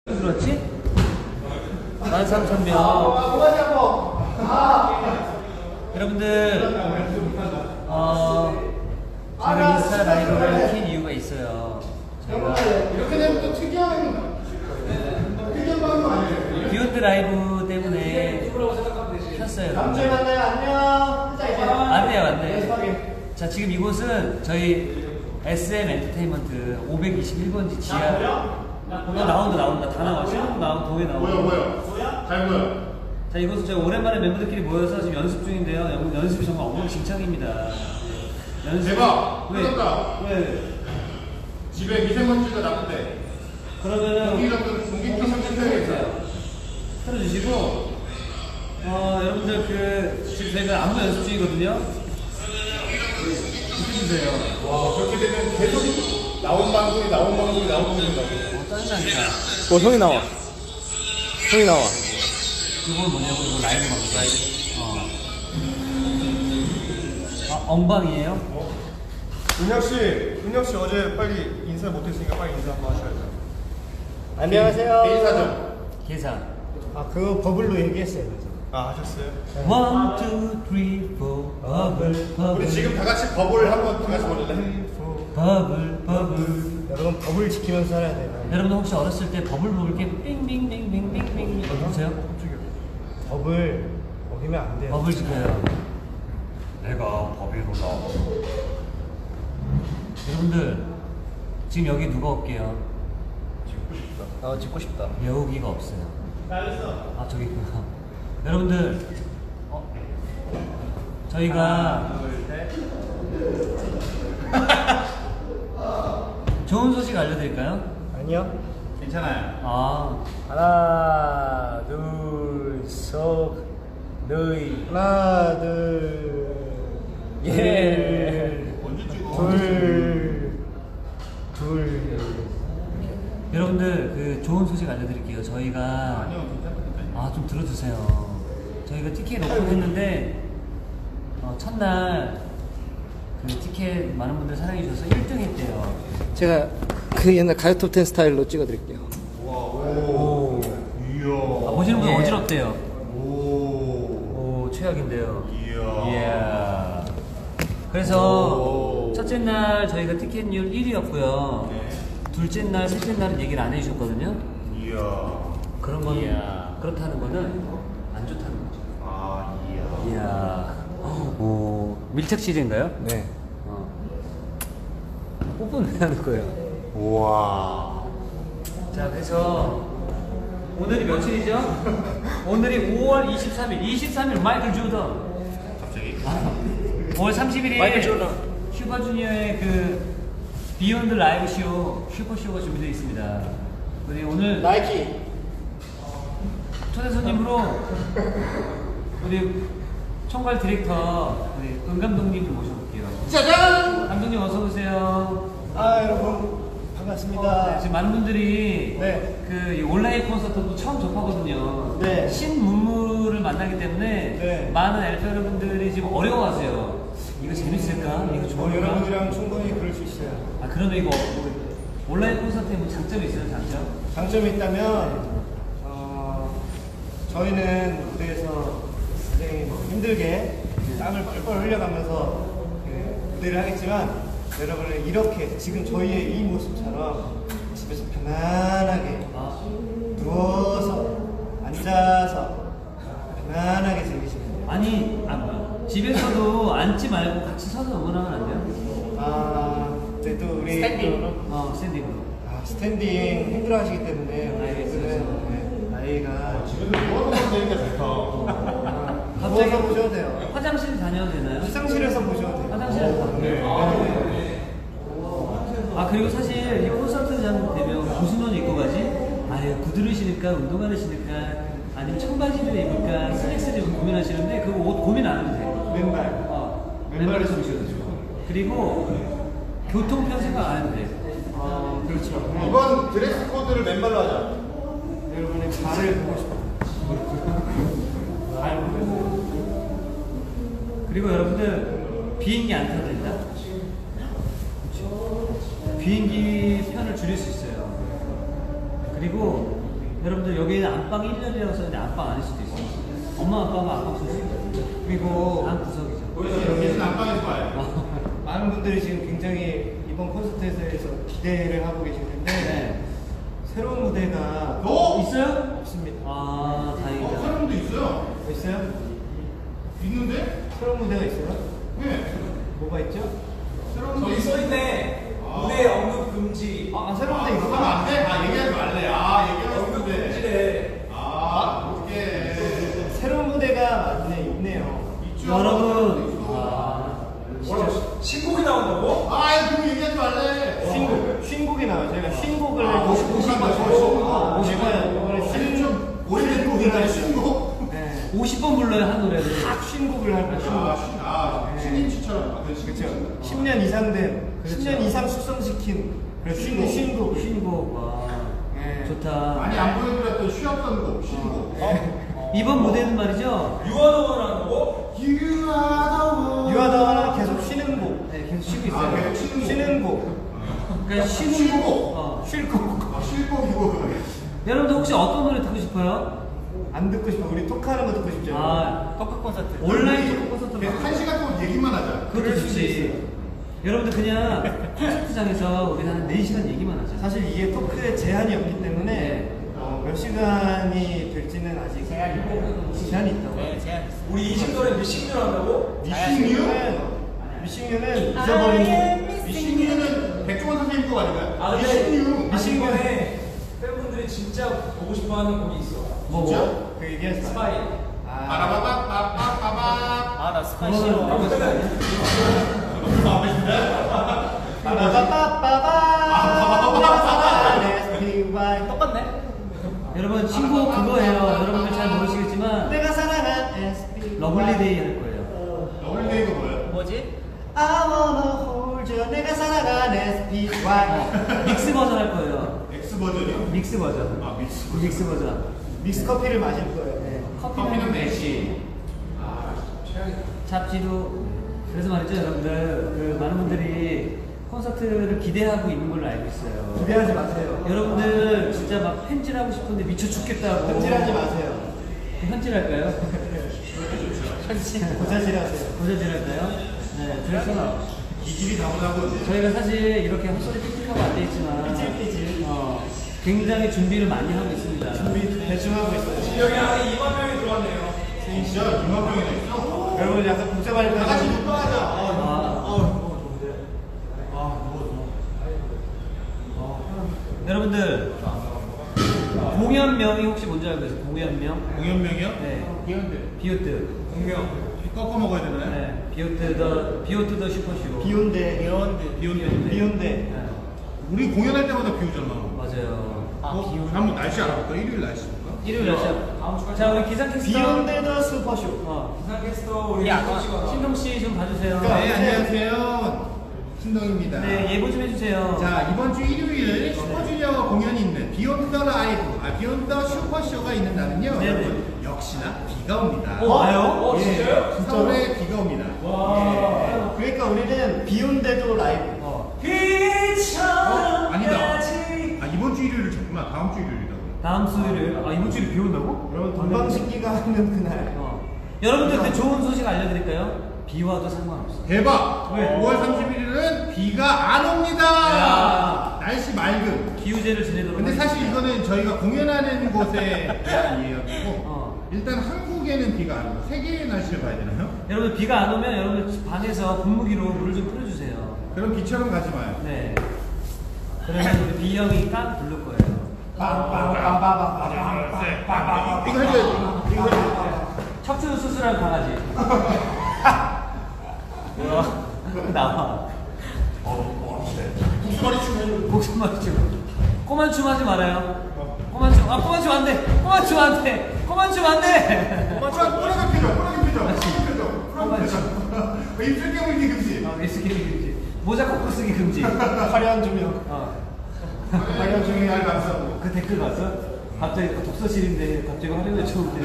들었지? 13,000명. 여러분들, 제가 인스타 라이브를 킨 이유가 있어요. 제가 이렇게 되면 또 특이한 방송 아니에요? 비욘드 라이브 때문에 켰어요. 다음 주에 만나요. 안녕. 안 돼요, 안 돼요. 자, 지금 이곳은 저희 SM 엔터테인먼트 521번지 지하. 나온다. 다 나와. 실험 나오고, 동해 나오고. 뭐야? 잘 보여. 자, 이곳은 저희 오랜만에 멤버들끼리 모여서 지금 연습 중인데요. 연습이 정말 엉망진창입니다. 연습. 대박! 왜? 끝났다. 왜? 집에 미세먼지가 나쁜데. 그러면은. 공기 청정기해주세요. 틀어주시고, 여러분들 지금 저희가 안무 연습 중이거든요. 해주세요. 와, 그렇게 되면 계속 나온 방송이 나온다고. 짜증나니까. 형이 나와. 이건 뭐냐고, 이거 라이브 방송. 엉방이에요? 은혁 씨 어제 빨리 인사 못했으니까 빨리 인사 한번 하셔야죠. 안녕하세요. 회의사죠. 계산. 그거 버블로 얘기했어요. 아, 하셨어요? 1, 2, 3, 4, 버블. 우리 지금 다 같이 버블 한번 다 같이 보는데. 버블. 여러분 버블 지키면서 살아야 돼요. 여러분들 혹시 어렸을 때 버블 이렇게 빙빙빙빙빙빙 보세요? 버블 먹이면 안 돼요. 버블 지켜요. 내가 법이로다. 여러분들 지금 여기 누가 올게요? 찍고 싶다. 여우기가 없어요. 저기 있구나. 여러분들 저희가 좋은 소식 알려드릴까요? 아니요. 괜찮아요. 하나, 둘, 셋, 넷. 하나, 둘, 둘. 여러분들 그 좋은 소식 알려드릴게요. 저희가 좀 들어주세요. 저희가 티켓 오픈했는데 첫날 그 티켓 많은 분들 사랑해 주셔서 1등 했대요. 제가 그 옛날 가요톱 10 스타일로 찍어드릴게요. 보시는 분 어지럽대요. 오. 최악인데요. 이야. 그래서 첫째 날 저희가 티켓률 1위였고요. 둘째 날, 셋째 날은 얘기를 안 해주셨거든요. 이야. 그런 거는 그렇다는 거는 안 좋다는 거죠. 이야. 밀착 시즌인가요? 네. 뽀뽀는 왜 하는 거예요? 우와. 자, 그래서 오늘이 며칠이죠? 오늘이 5월 23일 마이클 조던. 갑자기? 5월 31일 마이클 조던. 슈퍼주니어의 그 비욘드 라이브 쇼 슈퍼쇼가 준비되어 있습니다. 우리 오늘 나이키. 초대 손님으로 우리 총괄 디렉터 우리 은 감독님을 모셔볼게요. 짜잔! 감독님 어서 오세요. 여러분 반갑습니다. 지금 많은 분들이 네. 그 온라인 콘서트도 처음 접하거든요. 네. 신문물을 만나기 때문에 네. 많은 엘프 여러분들이 지금 어려워하세요. 이거 재밌을까? 이거 좋을까? 여러분이랑 충분히 그럴 수 있어요. 그러면 이거 온라인 콘서트에 뭐 장점이 있어요? 장점? 장점이 있다면 저희는 무대에서 굉장히 힘들게 땀을 뻘뻘 흘려가면서 무대를 하겠지만 여러분은 이렇게 지금 저희의 이 모습처럼 집에서 편안하게 누워서 앉아서 편안하게 즐기시면 돼요. 아니 집에서도 앉지 말고 같이 서서 응원하면 안 돼요? 근데 또 우리 스탠딩으로? 스탠딩으로. 스탠딩 힘들어하시기 때문에 알겠어요. 나이가 집에서 누워서 되는 게 좋다. 누워서 보셔도 돼요. 화장실 다녀도 되나요? 화장실에서 보셔도 돼요. 화장실에서 다녀도 돼요. 그리고 사실 이 콘서트장 되면 무슨 옷 입고 가지? 구두를 신을까? 운동화를 신을까? 아니면 청바지를 입을까? 슬랙스를 입을까? 고민하시는데 그 옷 고민 안 해도 돼요. 맨발. 맨발을 좀 신어도 좋고. 그리고 교통편 생각 안 해도 돼요. 그렇죠. 이번 드레스 코드를 맨발로 하자. 여러분의 발을 보고 싶어요. 발 보면서. 그리고 여러분들 비행기 안 타도 된다. 비행기 편을 줄일 수 있어요. 그리고 여러분들 여기는 안방 1열이라고 썼는데 안방 아닐 수도 있어요. 엄마 아빠가 안방 쓸 수 있거든요. 그리고 안 구석이죠. 여기는 안방에서 봐요. 많은 분들이 지금 굉장히 이번 콘서트에서 기대를 하고 계실 텐데 네. 새로운 무대가 있어요? 없습니다. 아, 다행이다. 사람도 있어요. 있어요? 있는데? 새로운 무대가 있어요? 네. 뭐가 있죠? 새로운 저기 써있네. 무대 언급 금지. 새로운 무대 그러면 있어요? 안 돼? 얘기하지 말래. 얘기하지 언급 말래. 금지래. 오케이. 새로운 무대가 있네요. 있죠. 여러분, 뭐라고? 신곡이 나온다고? 그거 얘기하지 말래. 신곡이 나와요. 제가 신곡을 신곡. 제가 이번에 좀 오래된 곡이나 신곡. 네. 50번 불러요, 한 노래를. 딱 신곡을 할 거예요. 신인치처럼. 그렇죠. 10년 이상 된, 10년 이상 숙성시킨 신곡. 신곡. 와, 네. 좋다. 많이 안 보여드렸던 쉬었던 곡, 신곡. 이번 무대는 말이죠. 유아동원하는 거고? 유아다와는 계속 쉬는 곡. 네, 계속 쉬고 있어요. 계속 쉬는 곡. 그러니까 쉬는 쉴 곡. 곡. 쉴 곡. 쉴곡이고. 여러분들 혹시 어떤 노래 듣고 싶어요? 안 듣고 싶어. 우리 토크하는 거 듣고 싶죠? 토크 콘서트. 온라인 토크 콘서트 계속 1시간 동안 얘기만 하자. 그것도 좋지. 여러분들 그냥 콘서트장에서 우리 한 4시간 얘기만 하자. 사실 이게 토크에 제한이 없기 때문에 네. 몇 시간이 될지는 아직 제한이 있다고. 네, 제한. 우리 20년에 몇십 년 한다고? 미싱류는 잊어버린 미싱유는 백종원 선생님 곡 아닌가요? 미싱류. 미싱류. 이번에 팬분들이 진짜 보고 싶어하는 곡이 있어. 뭐? 그 얘기했어. 스파이. 빠라바바바바바. 나 스파이 그거는 나머지 아니야? 똑같네. 여러분 신곡 그거예요. 여러분들 잘 모르시겠지만 내가 사랑한 SP. 러블리데이 할 거예요. 러블리데이가 뭐예요? 뭐지? I wanna hold you. 내가 사랑한 SPY. 믹스 버전 할 거예요. X 버전이요? 믹스 버전. 믹스 버전. 믹스 커피를 마실 거예요. 네. 커피는 매시. 잡지도 그래서 말이죠 여러분들 그 많은 분들이 콘서트를 기대하고 있는 걸로 알고 있어요. 기대하지 마세요. 여러분들 진짜 막 팬질하고 싶은데 미쳐 죽겠다고. 현질하지 마세요. 현질할까요? 고자질하세요. 고자질할까요? 네, 그래서 이 길이 다보다고 저희가 사실 이렇게 헛소리 삐질하고 앉아있지만 삐질삐질. 굉장히 준비를 많이 하고 있습니다. 준비 대충 하고 있어요. 여기 안에 2만 명이 들어왔네요. 진짜 2만 명이나 있어? 여러분 약간 복잡할 다 같이 거예요. 육방하자. 여러분들 공연명이 혹시 뭔지 알고 계세요? 공연명? 공연명이요? 네. 비욘드. 비오트. 공명. 꺾어 먹어야 되나요? 네. 비오트 더 슈퍼쇼. 비욘데. 비욘드. 비욘데. 네. 우리 공연할 때마다 비 오잖아. 맞아요. 한번 날씨 알아볼까? 일요일 날씨 볼까? 일요일 날짜. 자 우리 기상캐스터. 비욘데 더 슈퍼쇼. 기상캐스터 우리 신동 씨 좀 봐주세요. 네, 안녕하세요. 신동입니다. 네, 예보 좀 해주세요. 자, 이번 주 일요일 슈퍼주니어 공연이 있는 비욘드 더 라이브, 비욘드 슈퍼쇼가 있는 날은요. 네네. 여러분, 역시나 비가 옵니다. 와요? 예, 진짜요? 서울에 비가 옵니다. 그러니까 우리는 비욘데도 라이브. 아니다. 이번 주 일요일을 줬구나. 다음 주 일요일이라고. 다음 주 일요일. 이번 주일에 비 온다고? 여러분 동방신기가 하는 그날. 여러분들 그 좋은 소식 알려드릴까요? 비 와도 상관없어. 대박! 왜? 5월 31일은 비가 안 옵니다! 야. 날씨 맑음. 기우제를 지내도록. 근데 사실 하겠습니다. 이거는 저희가 공연하는 곳에 대한 이야기고 어. 일단 한국에는 비가 안 오고 세계의 날씨를 봐야 되나요? 여러분 비가 안 오면 여러분 방에서 분무기로 물을 좀 뿌려주세요. 그럼 비처럼 가지 마요. 네. 그러면 우리 비 형이 깡 부를 거예요. 이거 해줘야지. 이거 해줘야지. 척추 수술한 강아지. 나와. 국수머리 춤 해줘. 곡선만 춤. 꼬만 춤 하지 말아요. 꼬만 춤. 꼬만 춤 안 돼. 꼬만 춤 안 돼. 꼬만 춤 안 돼. 뿌라게 피죠. 뿌라게 피죠. 뿌라게 피죠. 입술 깨물기 금지. 리스키 금지. 모자 꺾고 쓰기 금지. 화려한 조명. 관련 중에 날 봤어. 그 댓글 봤어? 갑자기 독서실인데 갑자기 화면을 쳐오는데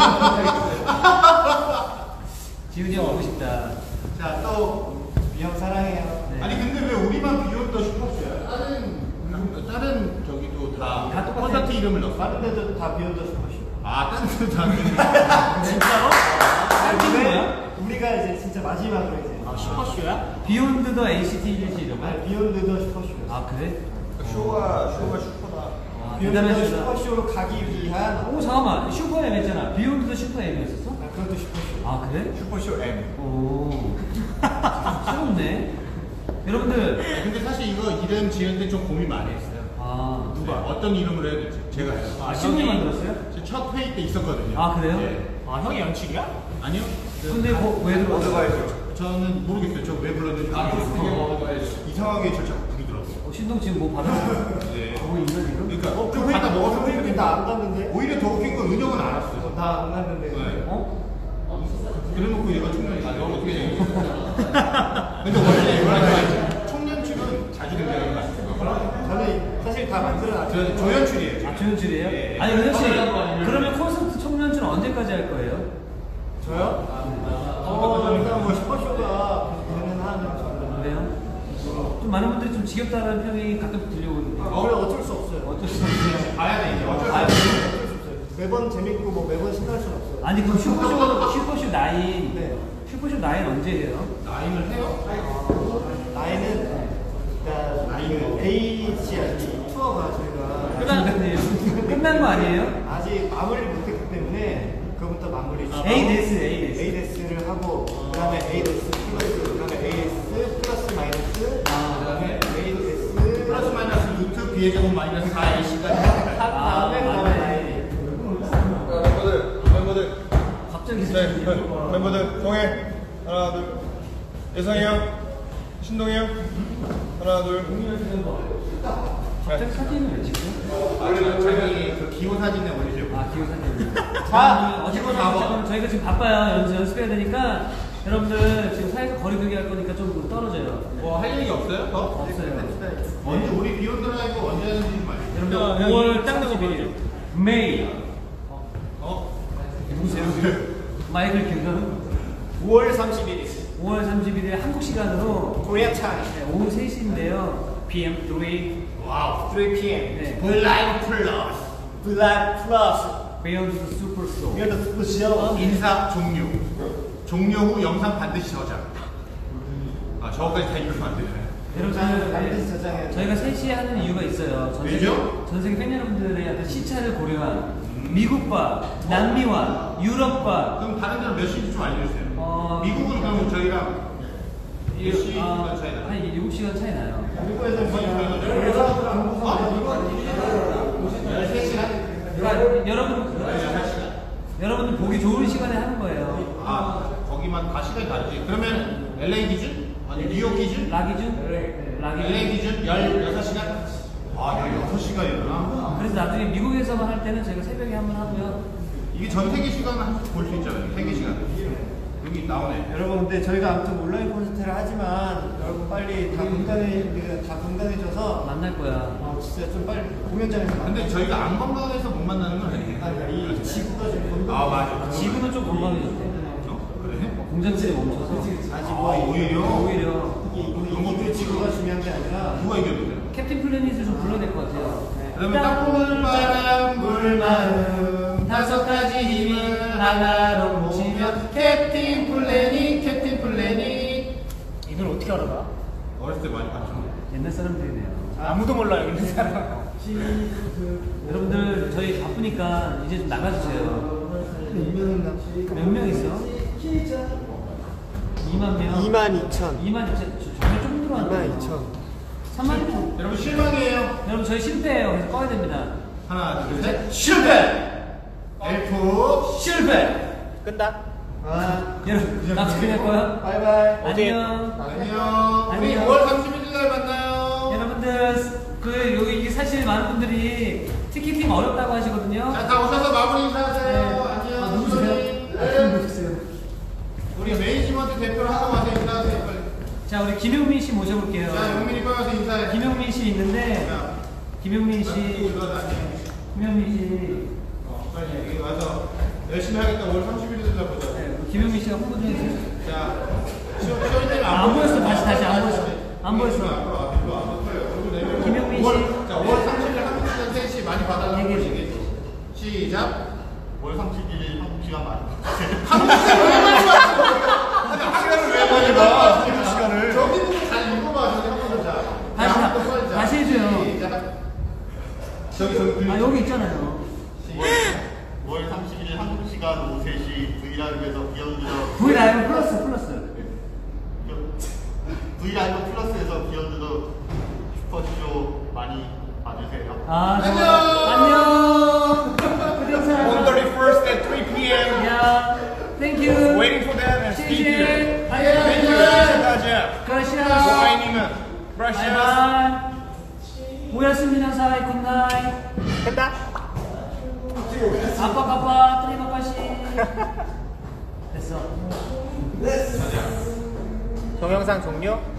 지훈이 형 오고 싶다. 자, 또 미형 사랑해요. 네. 아니 근데 왜 우리만 비욘드 슈퍼쇼야? 다른 다른 저기도 다 다 똑같아요. 콘서트 이름을 넣었어. 다른 데도 다 비욘드 슈퍼쇼. 아, 다른 데도 다. 진짜로? 딴 거야? 우리가 이제 진짜 마지막으로 이제 슈퍼쇼야? 비욘드 더 NCT 127 이런 거야? 비욘드 더 슈퍼쇼. 아 그래? 쇼가 슈퍼다. 아, 비욘드 더 대단하시다. 슈퍼쇼로 가기 위한 오 잠깐만 슈퍼 M 했잖아. 비욘드 더 슈퍼 M이었었어? 그것도 슈퍼쇼. 아 그래? 슈퍼쇼 M. 오 새롭네. 여러분들 근데 사실 이거 이름 지을 때 좀 고민 많이 했어요. 아 누가? 어떤 이름으로 해야 될지. 제가 해요. 아, 신문이 만들었어요? 제 첫 회의 때 있었거든요. 아 그래요? 네. 아 형이 연출이야? 아니요. 근데 왜 들어왔어요? 저는 모르겠어요. 저 왜 불렀는지. 이상하게 저 자꾸 불이 들었어. 신동 지금 뭐 받았어요? 네. 뭐 있나 지금? 그러니까 그 회의 다 먹어서 회의 나안 갔는데? 오히려 더 웃긴 건 은영은 안 왔어요. 다 안 갔는데. 네. 어? 그래놓고 얘가 청년이 너무 어떻게 되겠어? 근데 원래 청년출은 자주 등장하는 거 같아요. 저는 사실 다 만들어놨죠. 저는 조연출이에요. 아 조연출이에요? 예. 아니 은혁 씨 그러면 콘서트 청년출 언제까지 할 거예요? 저요? 일단 뭐 슈퍼쇼가 되는 한 정도. 그래요? 좀 많은 분들이 좀 지겹다는 평이 가끔 들려오거든요. 그래 어쩔 수 없어요. 어쩔 수 없어요. 봐야 돼 이제 어쩔 수 아유, 없어. 어쩔 수 없어요. 매번 재밌고 뭐 매번 신날 수는 없어요. 아니 그럼 슈퍼쇼 9 네. 슈퍼쇼 9 언제예요? 나임을 해요? 나이는 그러니까 H이 투어가 저희가 끝난 거 아니에요? 아직 마무리 못했기 때문에 그거부터 마무리. A데스를 하고 그다음에 A데스 플러스 그다음에 AS 플러스 마이너스 그다음에 A데스 플러스 마이너스 루트 B의 제곱 마이너스 4A까지 다음에 그다음에 멤버들. 갑자기 네, 멤버들 동해. 하나, 둘. 예성이 형. 신동이 형. 하나, 둘. 갑자기 사진을 왜 찍죠? 자기 그 기호 사진에 올리려고. 아 기호 사진. 자 어쨌거나 저희가 지금 바빠요. 연습해야 되니까 여러분들 지금 사이에서 거리두기 할 거니까 좀 떨어져요. 뭐 할 얘기 없어요? 더? 없어요. 언제 우리 비욘드 라이브 언제 하는지 좀 알려주세요. 여러분들 5월 31일 메이 누구세요? 마이클 킬던 5월 31일 5월 31일 한국 시간으로 코리아 타임 오후 3시인데요. PM 3 와우. 3 p.m. 네. 블라이브 플러스. 블랙 플러스 Beyond the Super Soul. 이어서 스포츠요. 인사 종료. 종료 후 영상 반드시 저장. 아 저거까지 다 읽으면 안 되네. 여러분들 반드시 저장해야 돼. 저희가 3시에 하는 이유가 있어요. 왜죠? 전 세계 팬 여러분들의 어떤 시차를 고려한 미국과 남미와 유럽과 그럼 다른 데는 몇 시인지 좀 알려주세요. 미국은 그럼 저희랑 몇 시간 차이 나요? 한 7시간 차이 나요. 미국에서 그러니까 여러분들 보기 좋은 시간에 하는 거예요. 아 거기만 다 시간이 다르지. 그러면 LA 기준? 아니 뉴욕 기준? 라 기준? 라 LA 기준? 기준 16시간? 아 16시간이구나. 그래서 나중에 미국에서만 할 때는 저희가 새벽에 한번 하고요. 이게 전 세계 시간을 볼 수 있잖아요. 세계 시간. 여기 나오네. 여러분 근데 저희가 아무튼 온라인 콘서트를 하지만 여러분 빨리 다 건강해져서 만날 거야. 진짜 좀 빨리 공연장에서 근데 저희가 안 건강해서 못 만나는 건 아니에요. 이 지구가 좀 건강. 아 맞아. 지금은 좀 건강해졌대. 그래? 공장들이 멈춰서. 아직 오히려 이게 지구가 중요한 게 아니라 누가 이겼는데? 캡틴 플래닛을 좀 불러야 될 것 같아요. 그러면 땅물바람 물마음 5가지 힘을 하나로 모으면 캡틴 플래닛 이 노래 어떻게 알아봐? 어렸을 때 많이 봤죠. 옛날 사람들이네요. 아무도 몰라요 있는 사람. 여러분들 저희 바쁘니까 이제 좀 나가주세요. 몇 명 있어? 2만 명? 22,000 2만 2천. 정말 조금 들어왔네. 22,000 3만 2천. 여러분 실망이에요. 여러분 저희 실패해요. 그래서 꺼야 됩니다. 하나 둘셋 실패. 엘프 실패. 끈다. 여러분 나 어떻게 할 거야? 바이바이 안녕. 안녕. 우리 안녕. 5월 31일 날 만나요. 여러분들 그 여기 이게 사실 많은 분들이 티켓팅 어렵다고 하시거든요. 자, 다 오셔서 마무리 인사하세요. 네. 안녕. 아, 누구세요? 네. 누구세요? 우리 매니지먼트 대표를 하고 와서 인사하세요. 빨리. 자 우리 김용민 씨 모셔볼게요. 자, 영민이 빨리 와서 인사해. 김용민 씨 있는데 자, 김용민 누구 씨, 일어나니? 김용민 씨, 빨리 여기 와서 열심히 하겠다. 5월 31일 날 보자. 네, 김용민 씨가 홍보 좀 해주세요. 자, 시원이 때문에 안 보였어. 다시 안 보였어. 안 보였어. 앞으로 와. 앞으로 와. 김용민 씨. 자, 5월 30일 한국 시간 3시 많이 봐달라고 보시겠죠. 시작. 5월 31일 한국 시간 많이 한국 시간을 왜 많이 봐? 시간을 왜 많이 봐? 시간을. 저기 보고 잘 읽어봐. 저기 한 번 더 자. 다시 해줘요. 시작. 저기. 아, 여기 있잖아요. 5월 31일 한국 시간 오후 3시 V라이브에서 비욘드더 V라이브 플러스. V라이브 플러스에서 비욘드더 슈퍼쇼 많이 봐주세요. 아, 안녕. On 31st at 3 p.m. 야, thank you. Waiting for them and speak here. Thank Thank you. 다자. 가시아. 고아이님은 Russia. 바이바이. 오야스미나 사이 굿나잇. 됐다. 아빠 트리마카시. 됐어. 동영상 종료.